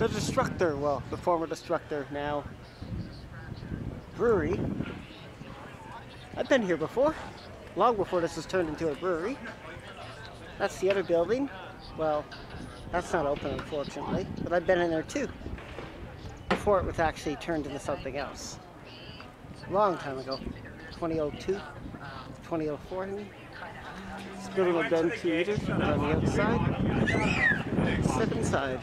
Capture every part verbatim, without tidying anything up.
the Destructor, well, the former Destructor, now brewery. I've been here before, long before this was turned into a brewery. That's the other building. Well, that's not open, unfortunately, but I've been in there too, before it was actually turned into something else. Long time ago, twenty oh two, twenty oh four, I mean. This building will been two meters on the outside. Step inside.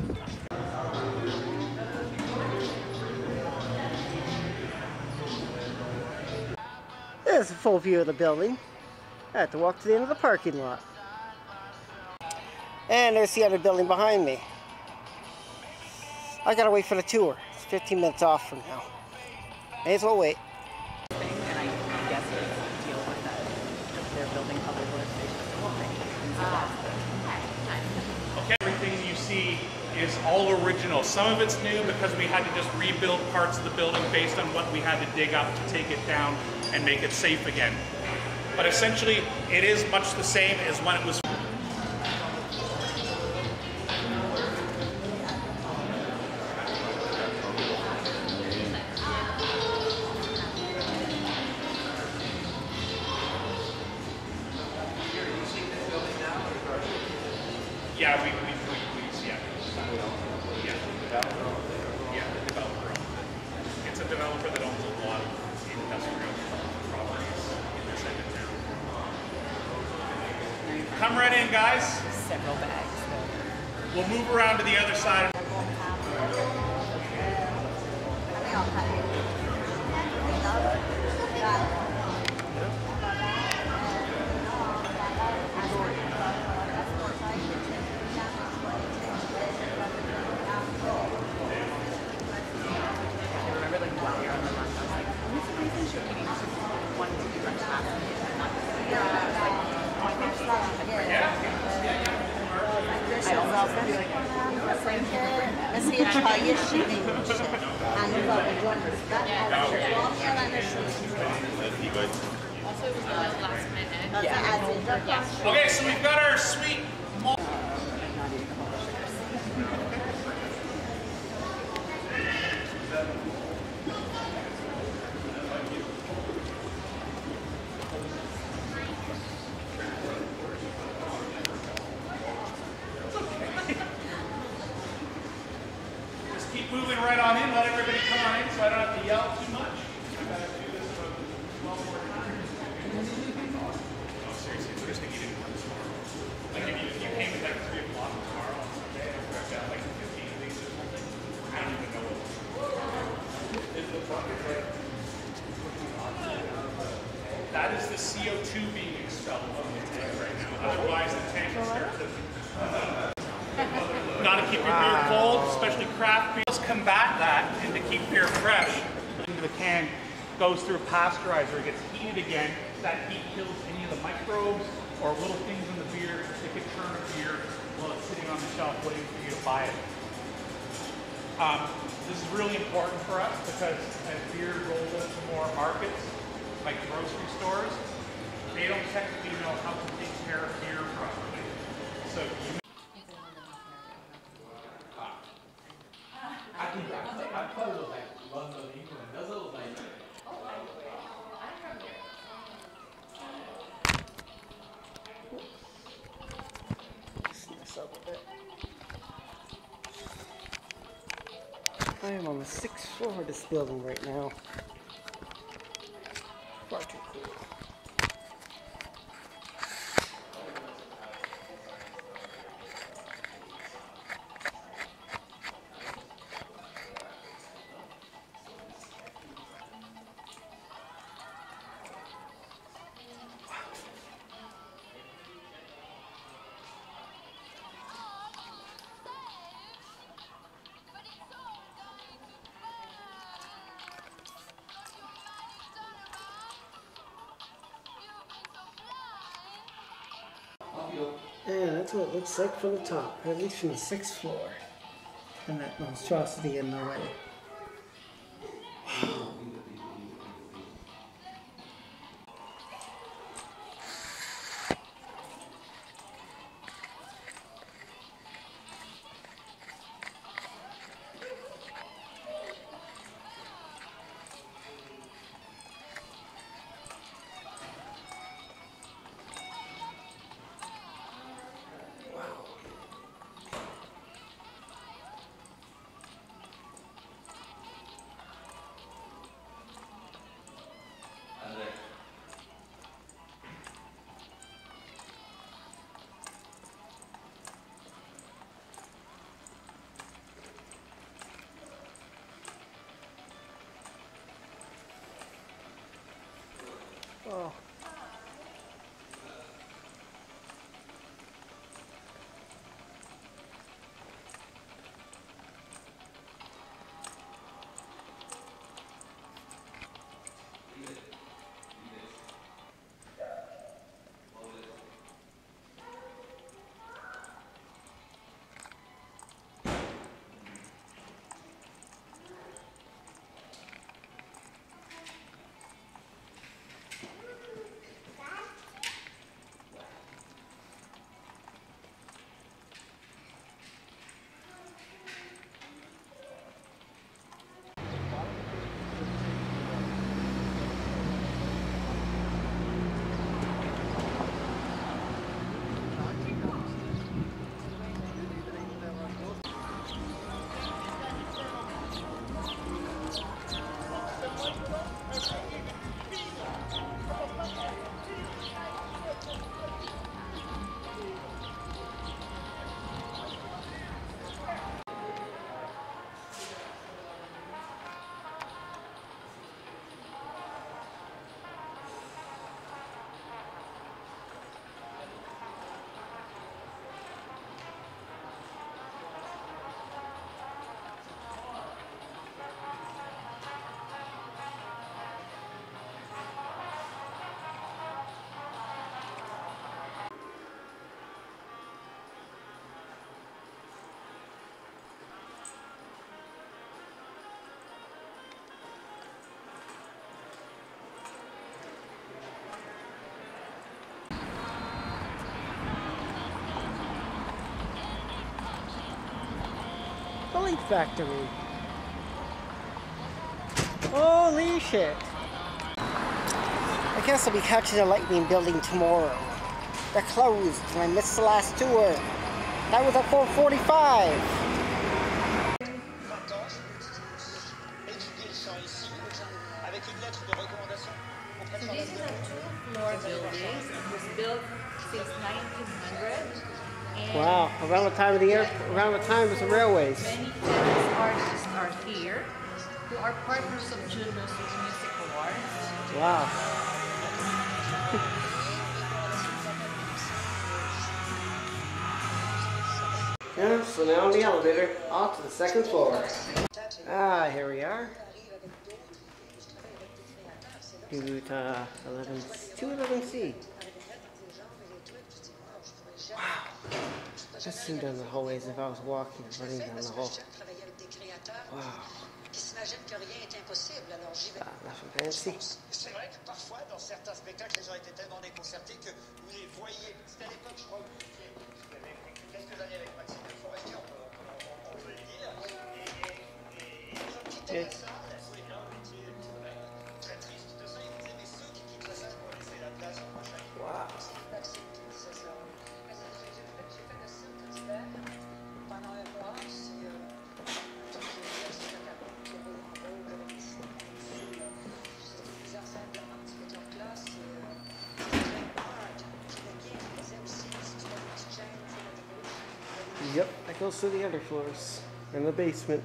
There's a full view of the building. I have to walk to the end of the parking lot. And there's the other building behind me. I gotta wait for the tour. It's fifteen minutes off from now. May as well wait. And I guess it's deal with that if they're building public workspations. Okay, everything you see is all original. Some of it's new because we had to just rebuild parts of the building based on what we had to dig up to take it down and make it safe again. But essentially, it is much the same as when it was. Yeah, we, we, we, we yeah. Yeah. Yeah, the developer owns it. It's a developer that owns a lot of industrial properties in this end of town. Come right in, guys. Several bags. So. We'll move around to the other side. Okay, so we've got our sweet. Just keep moving right on in. Let everybody come on in so I don't have to yell too much. I gotta do this about twelve more times. Oh, seriously, it's just that you didn't come tomorrow. Like if you, if you came at like three o'clock tomorrow on Sunday, I've got like fifteen weeks or something. I don't even know what. Is the bucket right? That is the C O two being expelled from the tank right now. Otherwise, the tank will start to. Got to keep your beer cold, especially craft beer. Let's combat that and to keep beer fresh. Into the can goes through a pasteurizer, it gets heated again. That heat kills any of the microbes or little things in the beer that could turn a beer while it's sitting on the shelf waiting for you to buy it. Um, this is really important for us because as beer rolls out to more markets, like grocery stores, they don't technically know how to take care of beer properly. So you I think I thought it was like London, England. Does it look like? This up a bit. I am on the sixth floor of this building right now. Far too cool. And that's what it looks like from the top, at least from the sixth floor. And that monstrosity in the way. Oh. Bullet factory. Holy shit. I guess I'll be catching a lightning building tomorrow. They're closed and I missed the last tour. That was at four forty-five. So this is a two-floor building. It was built since nineteen hundred. And Wow, around the time of the air, around the time of the railways. many famous artists are here who are partners of Juno's Music Awards. Wow. Yeah, so now on the elevator, off to the second floor. Ah, here we are. Route uh, eleven, two eleven C. Wow. Just seemed down the hallway as if I was walking and running down the hall. Wow. Ah, nothing fancy. C'est vrai que parfois, dans certains spectacles, les gens étaient tellement déconcertés que vous les voyez. C'était à l'époque, je crois, vous étiez quelques années avec Maxime de Forestier, on peut, on, on peut le dire. Et, et, et les gens quittaient la salle, oui, là, vous étiez très triste de ça. Ils disaient, mais ceux qui quittent la salle pour laisser la place au prochain. Wow. Maxime qui disait ça. J'ai fait de cirque d'hiver pendant un mois. C'est. Yep, that goes to the other floors and the basement.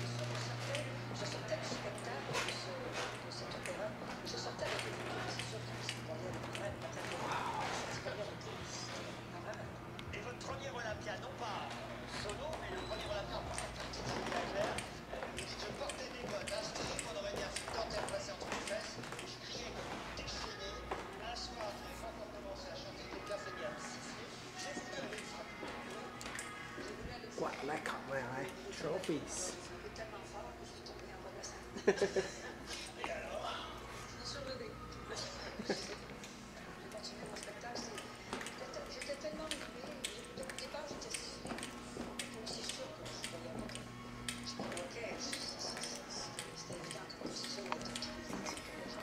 Et votre premier Olympia, non pas solo, mais le premier Olympia en pensant que petit clair. Il dit je portais des bottes, un string, on aurait dit un fil dentaire placé entre les fesses, et je criais comme déchaîné. Un soir, je n'ai pas encore commencé à chanter, quelqu'un s'est mis à me siffler. J'ai voulu aller le frapper. Wow, that caught my eye. Trophies. Et alors sur le nez. J'ai continué mon spectacle. J'étais tellement émue. Au départ, j'étais aussi sûre que je voyais pas. Je provoquais. C'était évident que aussi sûre d'être utilisée.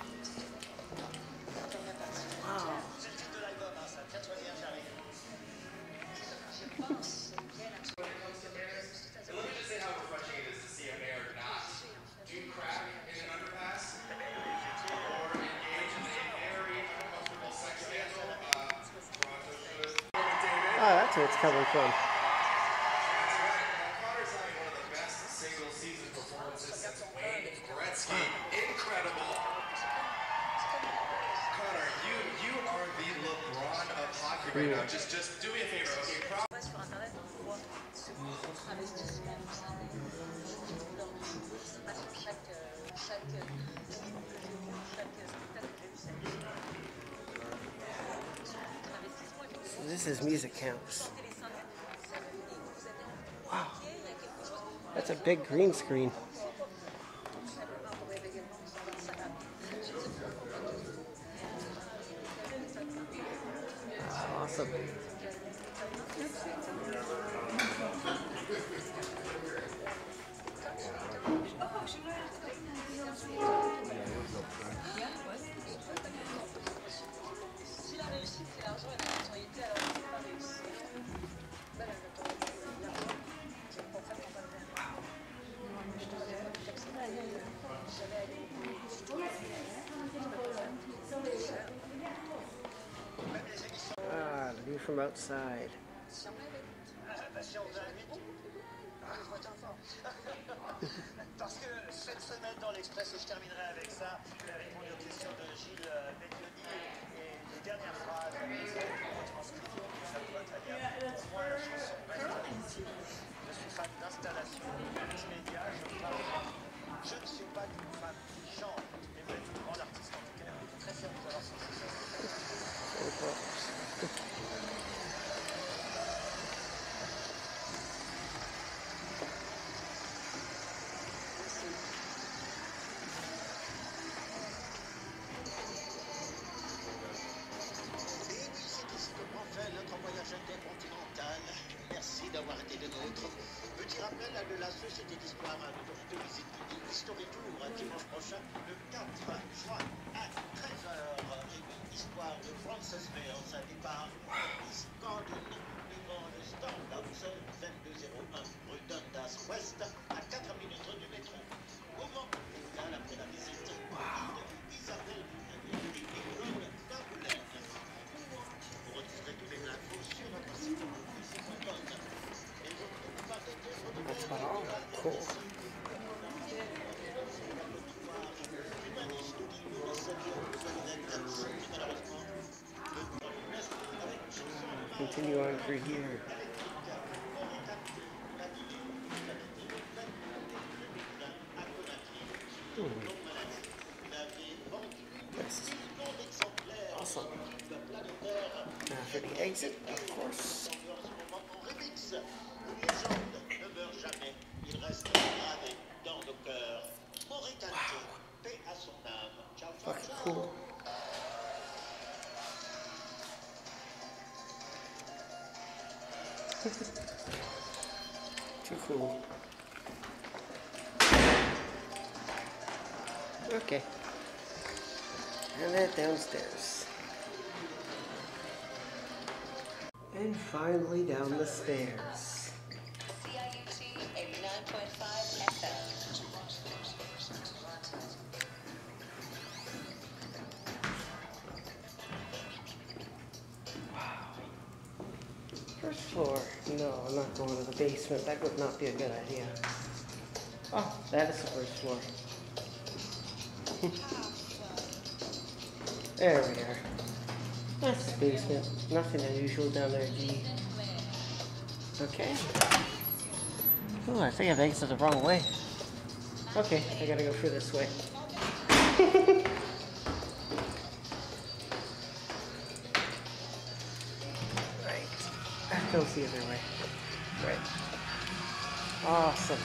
La première partie. C'est le titre de l'album, hein, ça. Tiens-toi bien, j'arrive. Je pense bien absolument. Let me just say how refreshing it is to see a mayor not do crack in an underpass or engage in a very uncomfortable sex scandal. Uh, Toronto should. Oh, that's where it's coming from. That's right. Now, Connor's having one of the best single season performances since Wayne Gretzky. Incredible. Connor, right now. Just, just do me a favor, okay? Pro- Sur internet, on voit ce investissement chaque chaque So this is music counts. Wow, that's a big green screen. Awesome. Ah, the view from outside. Parce que cette semaine dans l'Express, et je terminerai avec ça, je vais répondre aux questions de Gilles Bédioni et les dernières phrases retranscrites de sa voix italienne. Pour moi, la chanson reste ici. Je suis fan d'installation, multimédia, je parle. Je ne suis pas une femme qui chante, mais vous êtes une grande artiste en tout cas. Très fier de vous avoir sur ce notre voyage intercontinental. Merci d'avoir été des nôtres. Petit rappel de la Société d'Histoire de visite History Tour dimanche prochain, le quatre juin à treize heures. Histoire de Francis Mills, départ East Garden, devant le Starbucks, vingt-deux zéro un rue Dundas Ouest, à quatre minutes du métro. Moment convivial après la visite. Wow. Isabelle That's about all. Cool. Continue on through here. Hmm. That's awesome. Now for the exit, of course. Fucking cool. Too cool. Okay. And then downstairs. And finally down the stairs. C I U T eighty-nine point five F M. First floor. No, I'm not going to the basement. That would not be a good idea. Oh, that is the first floor. There we are. That's the basement. Nothing unusual down there, G. Okay. Oh, I think I've exited the wrong way. Okay, I gotta go through this way. Right. That goes the other way. Right. Awesome.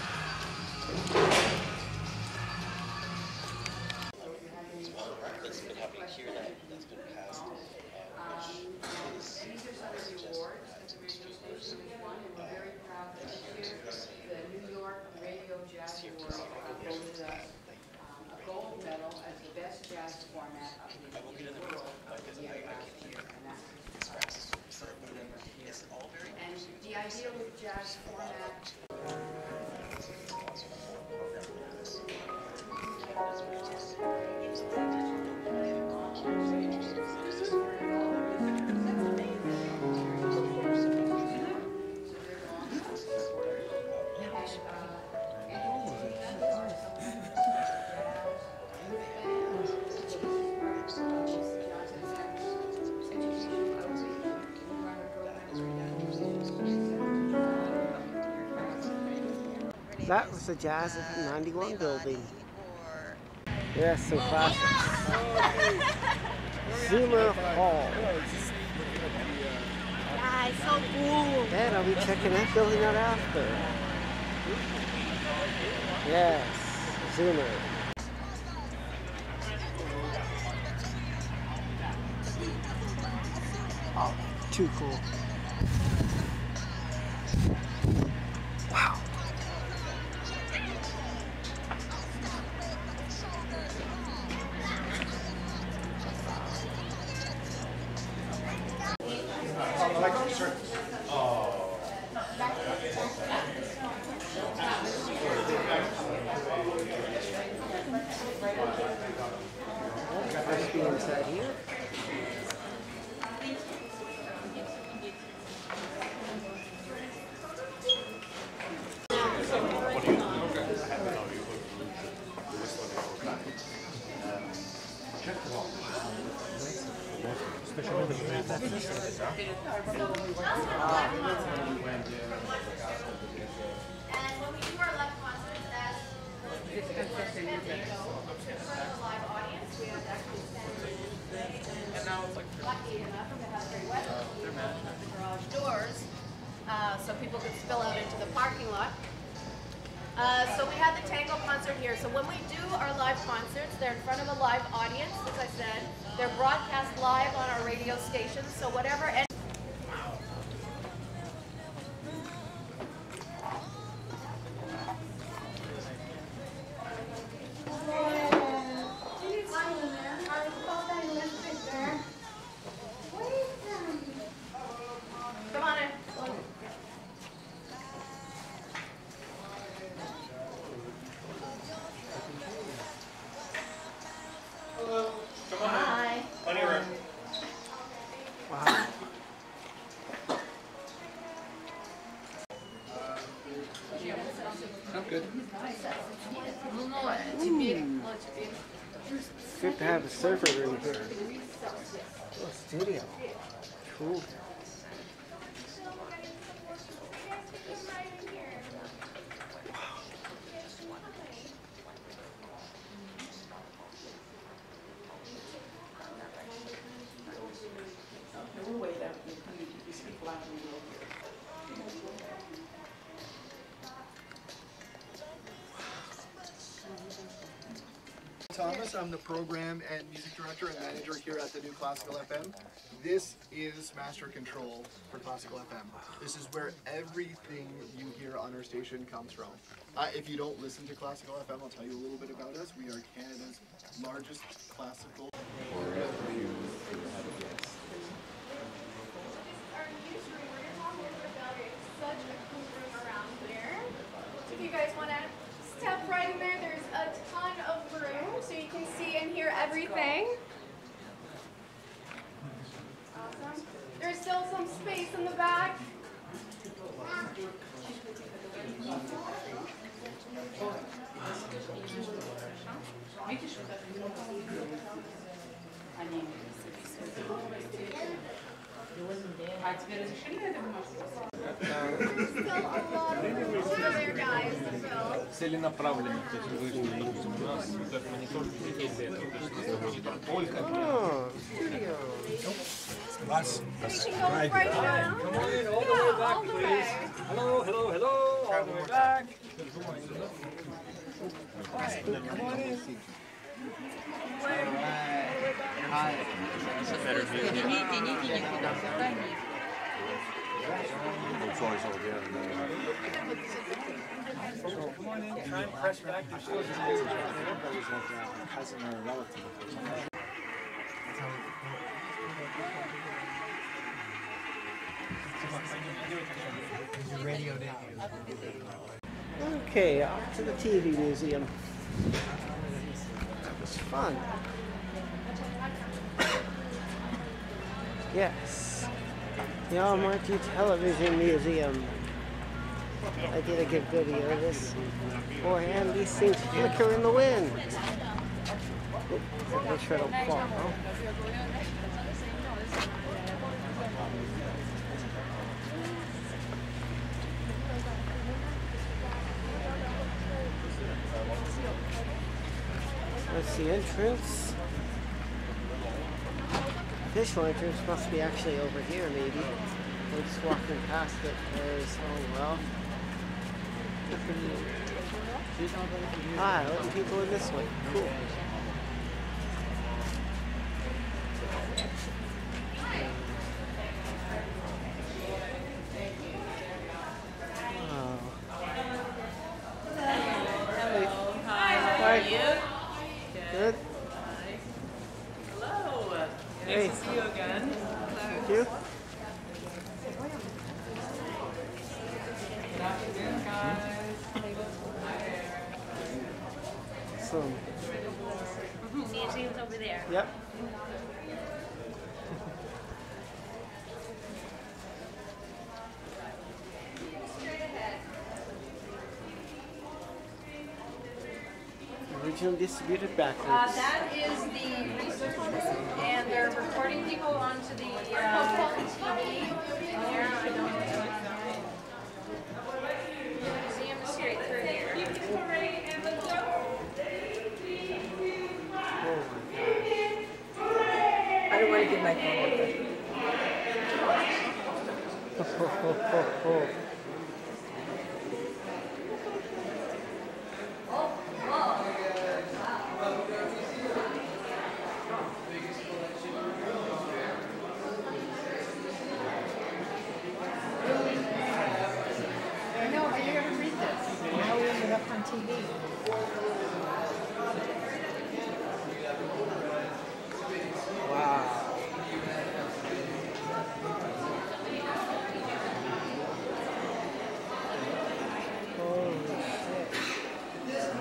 The idea with jazz format. That was the Jazz ninety-one building. Yes, some classics. Zoomer Hall. Ah, it's so cool. And I'll be checking that building out after. Yes, Zoomer. Oh, too cool. Wow. Let's be inside here. And when we do our live concerts, that's for the live audience, we have actually lucky enough to have great weather. The garage doors, uh, so people could spill out into the parking lot. Uh, so we had the tango concert here. So when we do our live concerts, they're in front of a live audience, as I said. They're broadcast live on our radio stations. So whatever. Come on in. Hello. Come on Hi. in. Plenty of room. Wow. I'm good. Good to have a server room here. Oh, studio. Cool. Thomas, I'm the program and music director and manager here at the new Classical F M. This is Master Control for Classical F M. This is where everything you hear on our station comes from. Uh, if you don't listen to Classical F M, I'll tell you a little bit about us. We are Canada's largest classical. If you guys want to step right in there, there's a ton of room so you can see and hear everything. Awesome. There's still some space in the back. Still a lot of room over there, guys, to fill. Целенаправленно, то есть вы допустим, у нас как монитор для этого, только Oh, studio. We can go right down. Come on in, all the way back, please. Hello, hello, hello, all the way back. Come on in. Come on in, try and press back your shoulders. Okay, off to the T V museum. That was fun. Yes, the Almighty Television Museum. I did a good video of this. Beforehand, these things flicker in the wind. Oop, make sure I don't fall. Huh? There's the entrance. Official entrance must be actually over here, maybe. We're just walking past it because, oh well. Ah, letting people in this way. Cool. Oh. Hello. Hi. How are you? Good. Hello. Hey. Nice to see you again. Thank you. Good afternoon, guys. So, Museum's over there. yep. Original distributed backwards. Uh, that is the research, and they're recording people onto the uh, T V. There, I don't know. Museum is straight through here. I don't want to give my phone over. Ho, ho, ho, ho. I know, I never read this. Now we ended up on T V. Wow. Holy shit.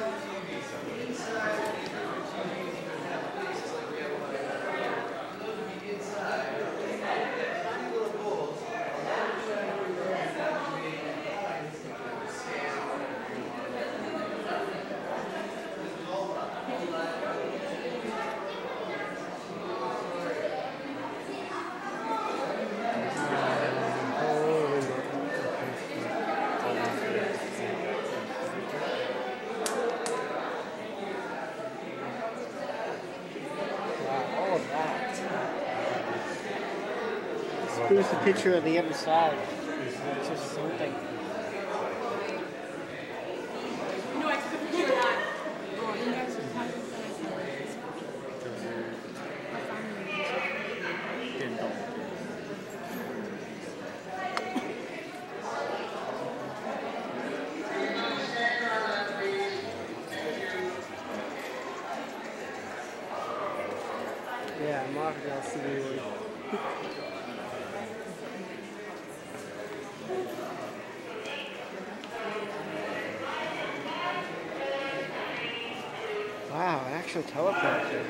Wow, all of that. Here's the picture of the other side. It's just something. No, I took a picture of that. Yeah, Marvel C D. Wow, an actual teleprompter.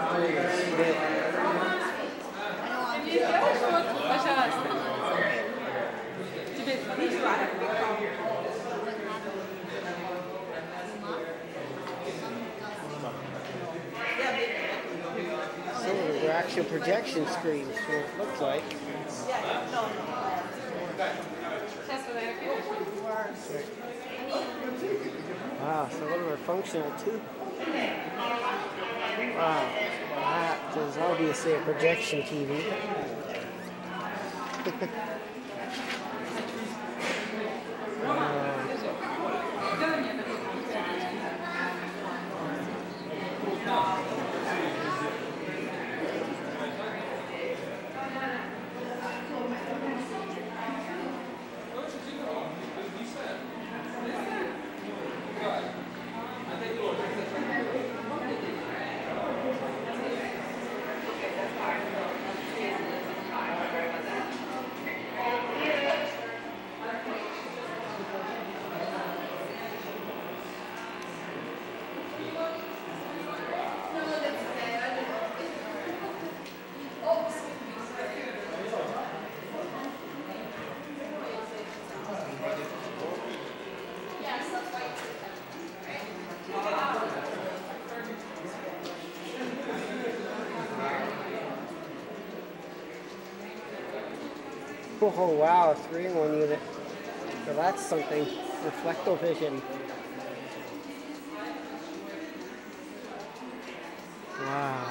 Some of them are actual projection screens, what it looks like. Wow, some of them are functional too. Wow, that is obviously a projection T V. Oh wow, three in one unit. So that's something. Reflectovision. Wow.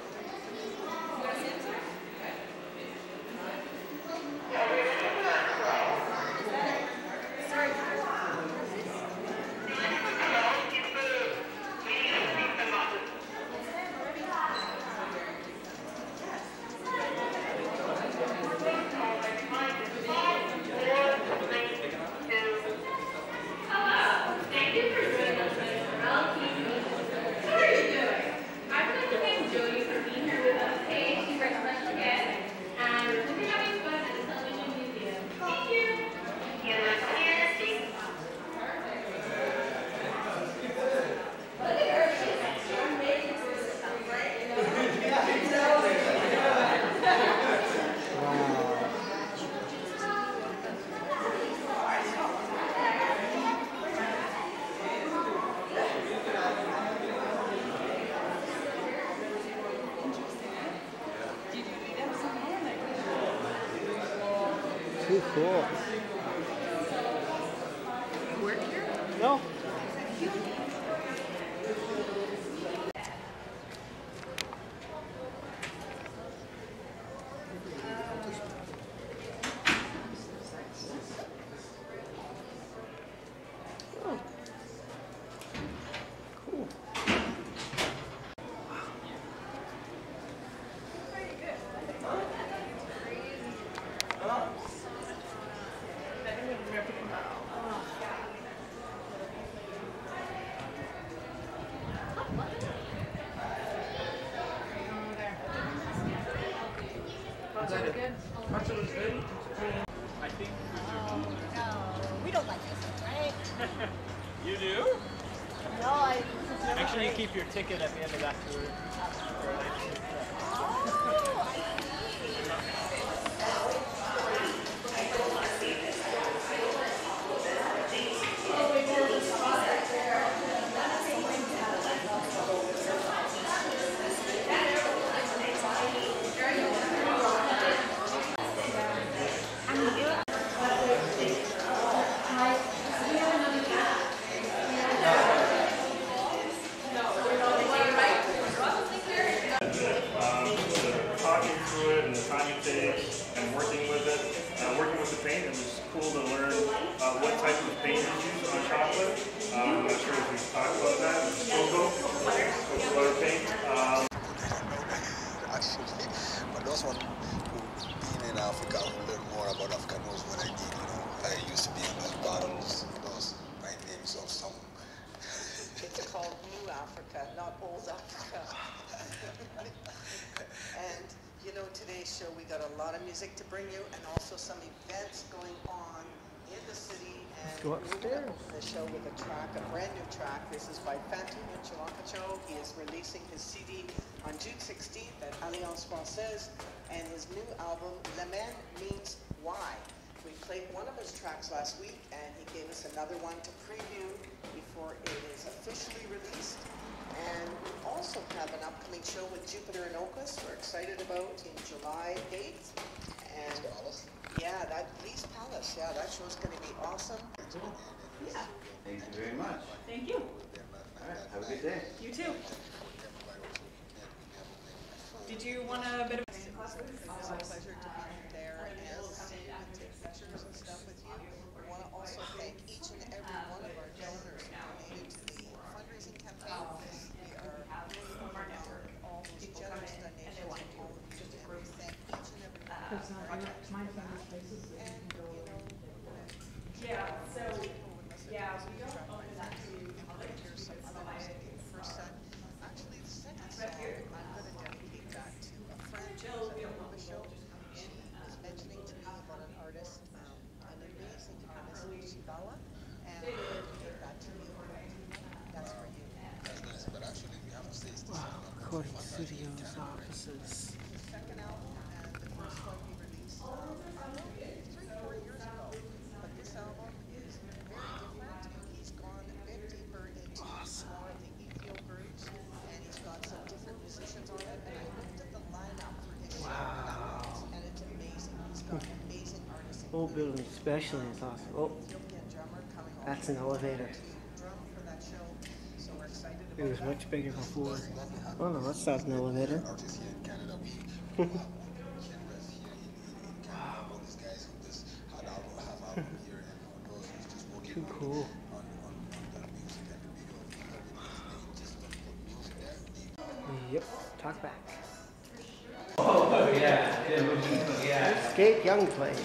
Too cool. Work here? No. Oh. Cool. I think We don't like this, right? You do? No, I. Make sure you keep your ticket at the end of that tour. Talking through it and the time it takes and working with it, uh, working with the paint, it was cool to learn uh, what type of paint is used on chocolate. Um, I'm not sure if we've talked about that. Cocoa, butter paint. Um, Actually, but those one who been in Africa who learn more about Africa knows what I did. You know, I used to be in those bottles, those by names of some. It's called New Africa, not Old Africa. And you know, today's show we got a lot of music to bring you, and also some events going on in the city. And Go upstairs. we're gonna open the show with a track, a brand new track. This is by Phantom Chilankacho. He is releasing his C D on June sixteenth at Alliance Française, and his new album, Le Man Means Why. We played one of his tracks last week, and he gave us another one to preview before it is officially released. And we also have an upcoming show with Jupiter and Opus we're excited about in July eighth. And yeah, that Lee's Palace, yeah, that show's going to be awesome. Yeah. Thank you very much. Thank you. All right, have a good day. You too. Did you want a bit of It's a pleasure to be there and see and take pictures and stuff with you. We want to also thank each and every one of our donors who donated to the fundraising campaign. We are all those generous donations from all of you, and we thank each and every one of you. And, you know, yeah, so, yeah, we don't own that to public. Here's some other music. The first set, actually the second song, I'm going to dedicate that to a friend who's on the show. She was mentioning to me about an artist, um, an amazing artist, Shibawa, and I'm going to dedicate that to you. That's for you. That's nice, but actually we have to say it's the Wow, recording studios, offices. The second album and the first one we released um, three, four years ago. But this album is very different. He's gone a bit deeper into Awesome. more of the Ethio groups, and he's got some different musicians on it. And I looked at the lineup for his show, Wow. and it's amazing. He's got amazing artists. Old building especially is awesome. Oh, Ethiopian drummer coming all that's an elevator. to drum for that show. So we're excited It about was that. much bigger before. Oh no, that's not an elevator. artists here in Canada. We we have genres here in, in, in Canada. All these guys who just had album, have album here, and all those who's just working Too on, cool. on, on, on the music and the video. They just don't put music there. They Yep, talk back. Oh, yeah. Yeah. Escape Young Place.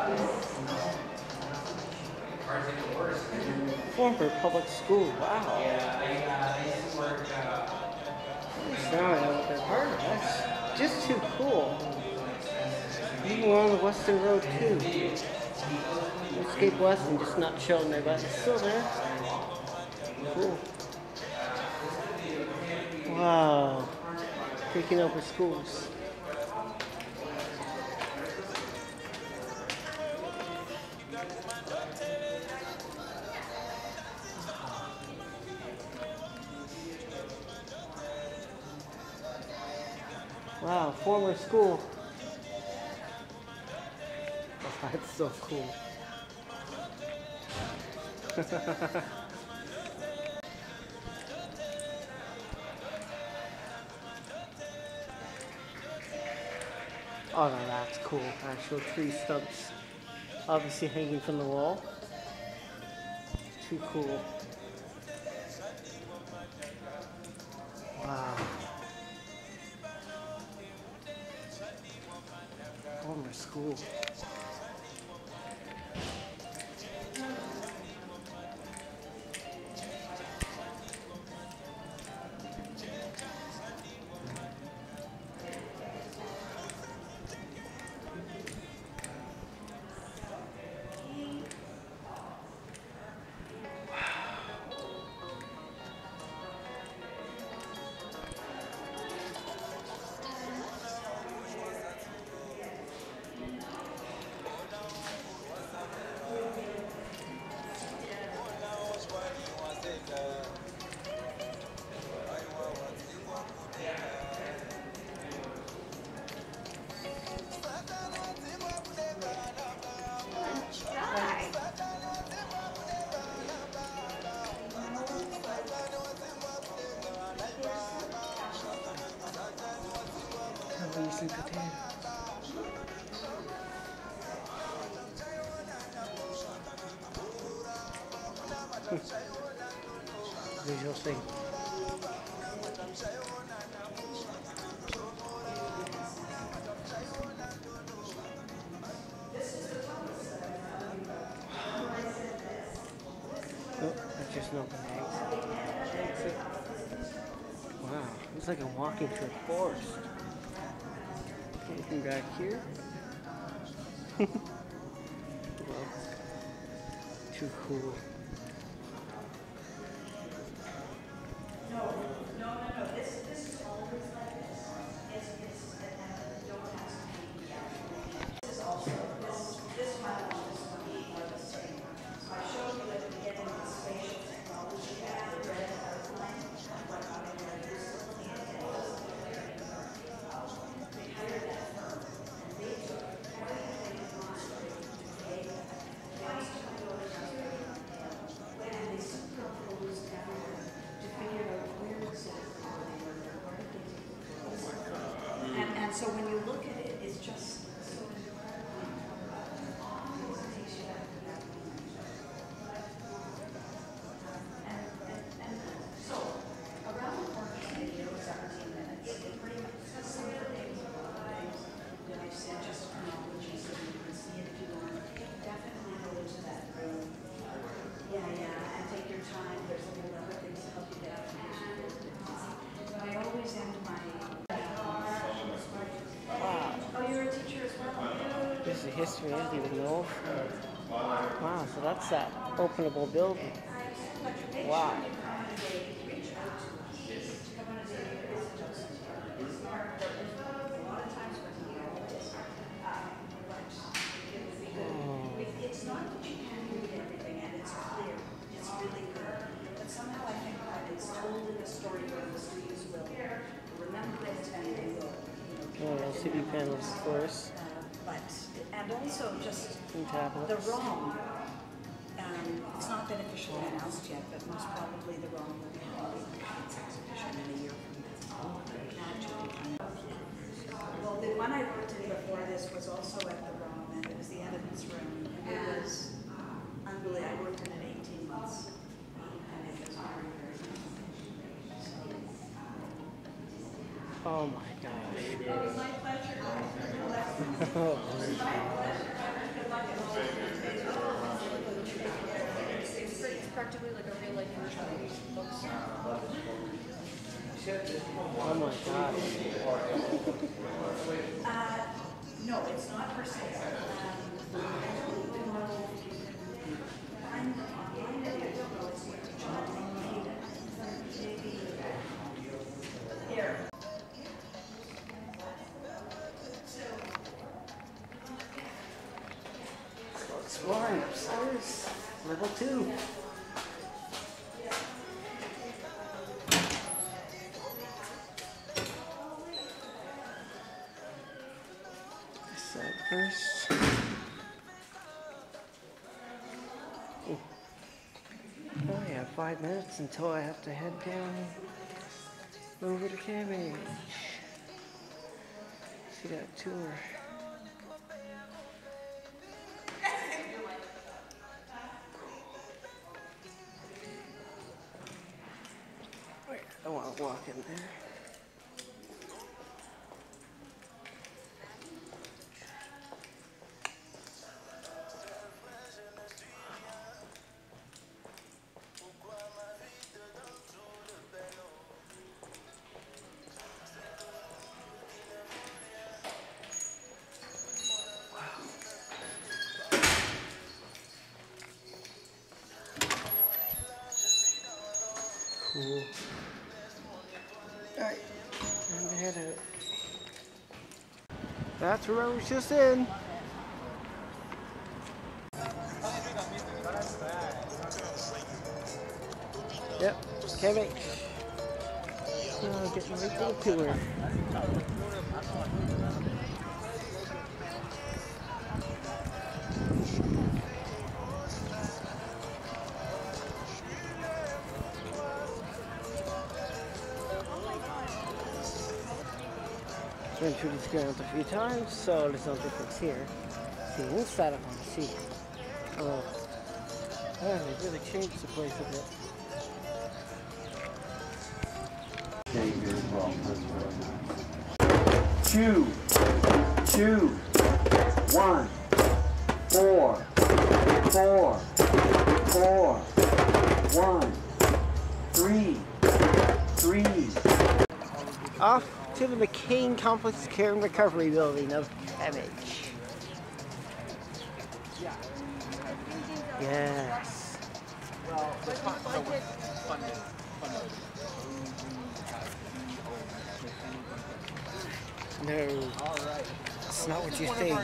Former public school, wow. Yeah, I, uh, I used to work, uh, At least now I know what they're part of. That's just too cool. Even on the Western Road too. Escape West and just not shown there, but it's still there. Cool. Wow. Taking over schools. Wow, former school. Oh, that's so cool. Oh no, that's cool. Actual tree stumps. Obviously hanging from the wall. Too cool. Wow. Former school. Some potatoes. Visual thing. Oh, that's just an open exit. Wow, it's like I'm walking through a forest. Anything back here? Well, too cool. No, no, no, no. This, this is always like this. so when you look at it, it's just so and, and, and so around the corner today, it was seventeen minutes. It pretty much some of the things that I've said, just chronology, so you can see it if you want. Definitely go into that room. Yeah, yeah, and take your time. There's a little other things to help you get out of the But I always end my. Wow. Oh, you're a teacher as well? This is the history I didn't even know. Wow, so that's that openable building. Wow. It's not that you can't read everything and it's clear. It's really good. But somehow I think that it's told in the story where the students will remember it and they will. Oh, L C D panels, of course. Uh, but, and also just And tablets. the ROM. Um, it's not been officially announced yet, but most probably the ROM will be held in the exhibition in a year from now. Well, the one I worked in before this was also at the ROM, and it was the evidence room. And it was unbelievable. I worked in it eighteen months, and it was very, very nice. Oh my gosh. It was my pleasure. Oh, It's practically like a real life image books. oh my gosh. Uh, no, it's not for sale. Um, I don't even know if you can find them online. I don't know. It's what the job maybe here. Exploring upstairs. Level two. Side first. Ooh. Oh yeah, five minutes until I have to head down over to Cabbage. See that tour. Wait, I want to walk in there. Cool. Alright, time to head out. That's where I was just in. Yep, Kevin. Oh, getting right to her. Been through these grounds a few times, so there's no difference here. See, inside I want to see. Oh, oh, they really changed the place a bit. Two, two, one, four, four, four, one, three, three. Off to the McCain Complex Care and Recovery Building of Cabbage. Yes. Well, the fun, so funded, funded. No, that's not what you think.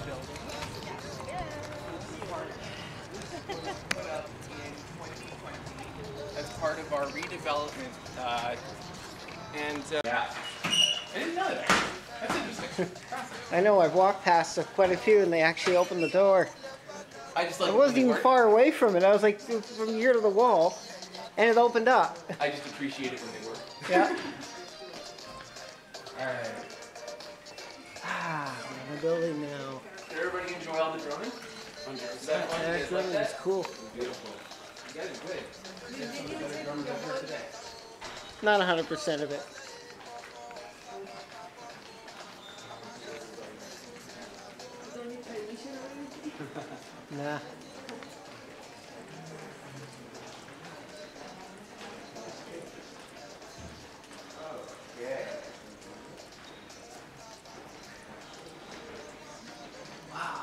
As part of our redevelopment, uh, and uh, yeah, I didn't know that. That's interesting. I know, I've walked past quite a few and they actually opened the door. I just like. I wasn't even work. far away from it. I was like from here to the wall, and it opened up. I just appreciate it when they work. Yeah. All right. building now. Did everybody enjoy all the drumming? one hundred percent. That drumming is cool. Beautiful. You guys are good. You guys have better drummers than her today. Not one hundred percent of it. Nah. Okay. Wow.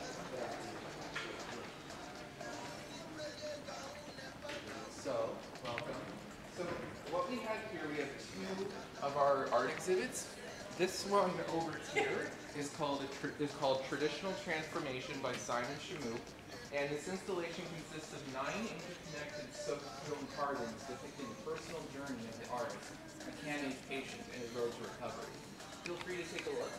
So, welcome. So, what we have here, we have two of our art exhibits. This one over here is called a tr is called Traditional Transformation by Simon Shamouk, and this installation consists of nine interconnected soaked film carvings depicting the personal journey of the artist, a canine patient, and his road to recovery. Feel free to take a look.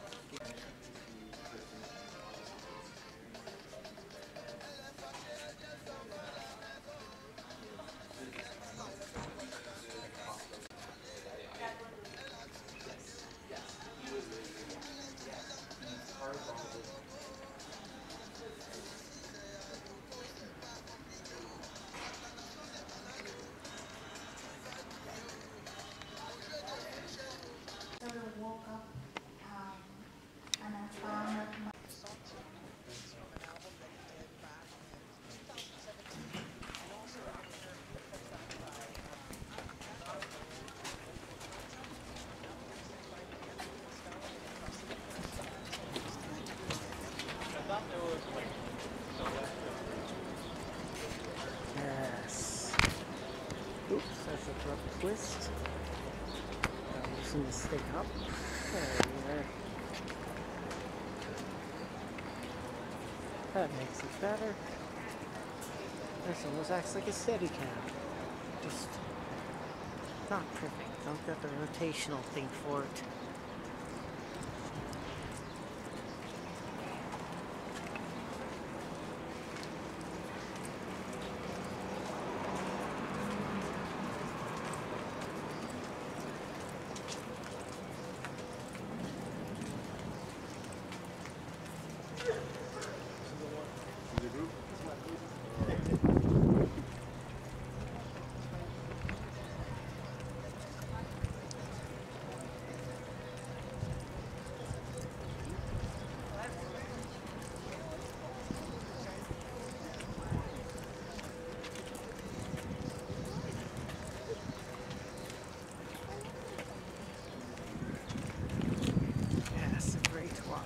Sort of woke up um, and I found that my Yes. Oops, that's a abrupt twist. I'm loosen this thing up. There. That makes it better. This almost acts like a steady cam. Just not perfect. Don't get the rotational thing for it. Yes, a great one.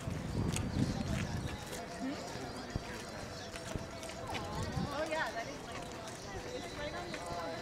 Oh yeah, that is like, it's right on the corner.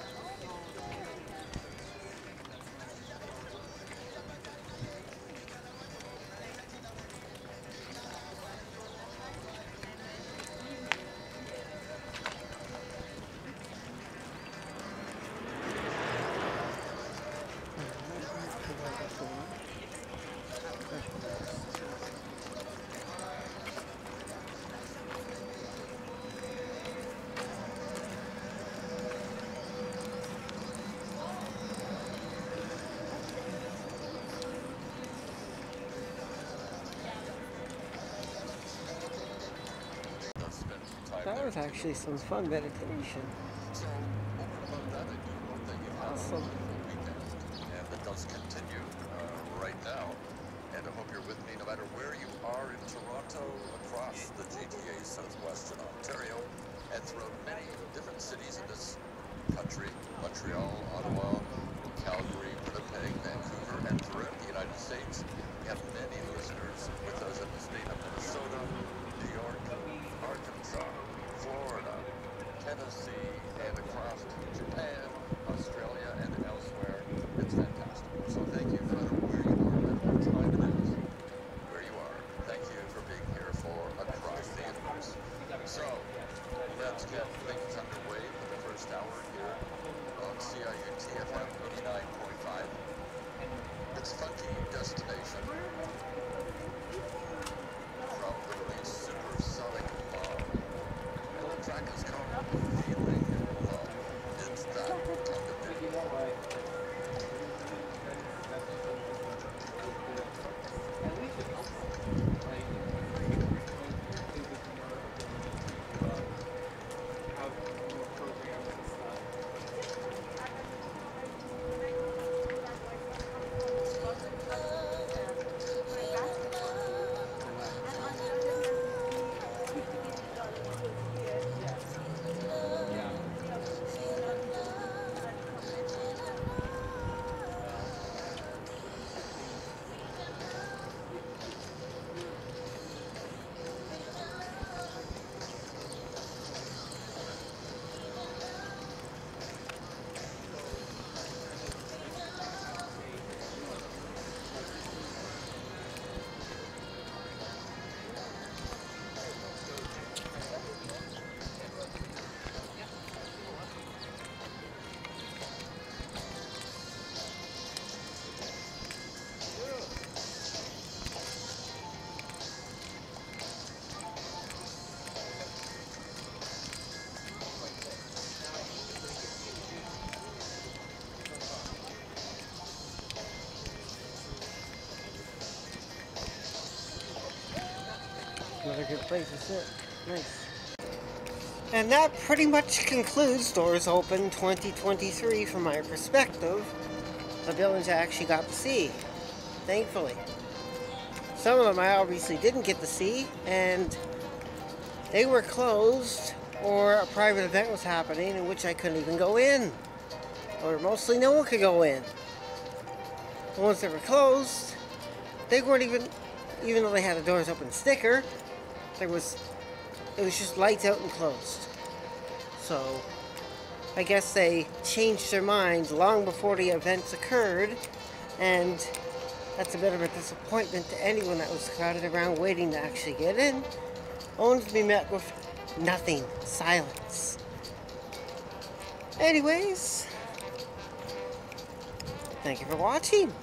That was actually some fun meditation. So, over and above that, I do hope that you've had Awesome. a wonderful weekend. And that does continue uh, right now. And I hope you're with me no matter where you are in Toronto, across the G T A, Southwestern Ontario, and throughout many different cities in this country, Montreal, Ottawa, Calgary, Winnipeg, Vancouver, and throughout the United States. We have many listeners with us in the state of Minnesota, New York, Arkansas, Florida, Tennessee, and across Japan, Australia, and elsewhere. It's fantastic. So thank you no matter where you are, no matter what time it is, where you are. Thank you for being here for Across the Universe. So let's get things underway for the first hour here on C I U T F M eighty-nine point five. It's Funky Destination from the release Supersonic Bomb. And the track is called Feeling Love. It's Another good place to sit. Nice. And that pretty much concludes Doors Open twenty twenty-three from my perspective. The buildings I actually got to see, thankfully. Some of them I obviously didn't get to see, and they were closed, or a private event was happening in which I couldn't even go in. Or mostly no one could go in. The ones that were closed, they weren't even, even though they had a Doors Open sticker, there was, it was just lights out and closed. So, I guess they changed their minds long before the events occurred, and that's a bit of a disappointment to anyone that was crowded around waiting to actually get in, only to be met with nothing, silence. Anyways, thank you for watching.